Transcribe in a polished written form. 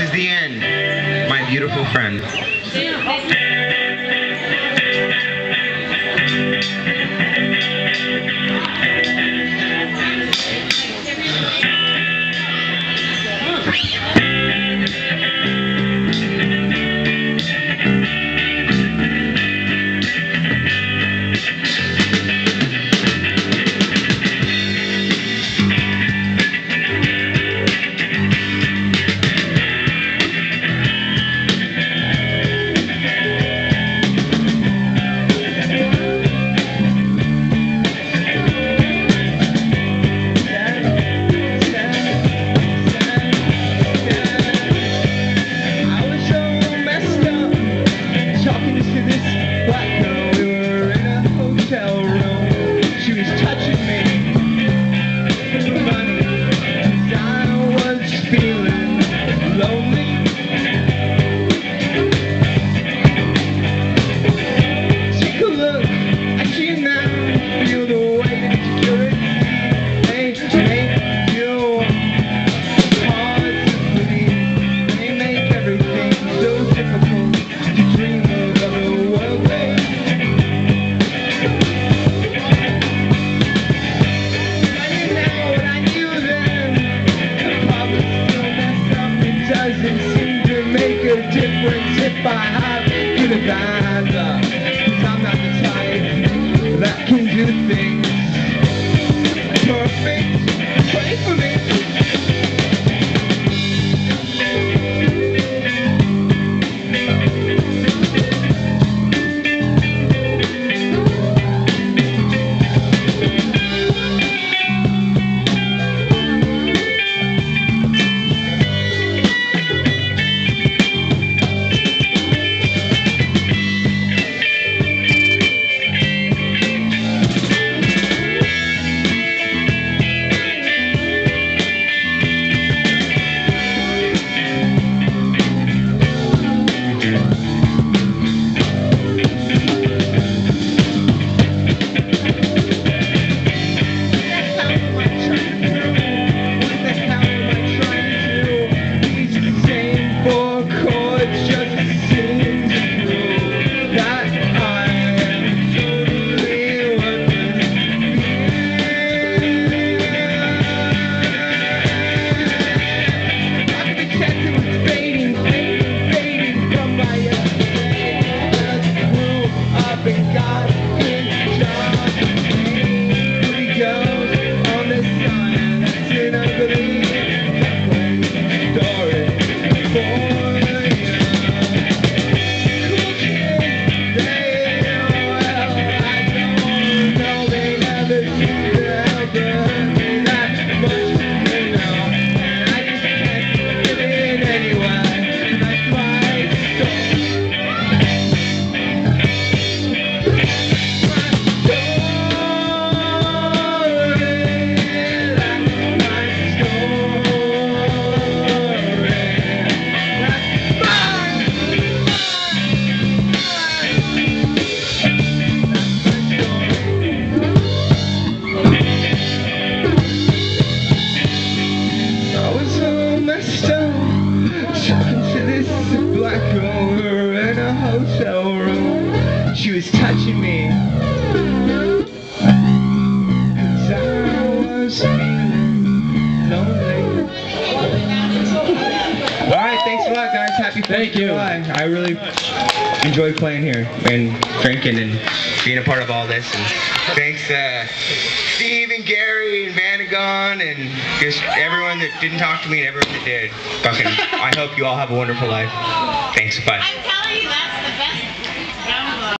is the end, my beautiful friend. If I have good or bad, 'cause I'm not the type that can do things perfect. Pray for me. She was touching me, 'cause I was feeling lonely. Alright, thanks a lot guys, happy 4th of July. I really enjoyed playing here and drinking and being a part of all this. And thanks Steve and Gary and Vanagon and just everyone that didn't talk to me and everyone that did. Fucking, I hope you all have a wonderful life. Thanks, bye. I'm telling you, that's the best.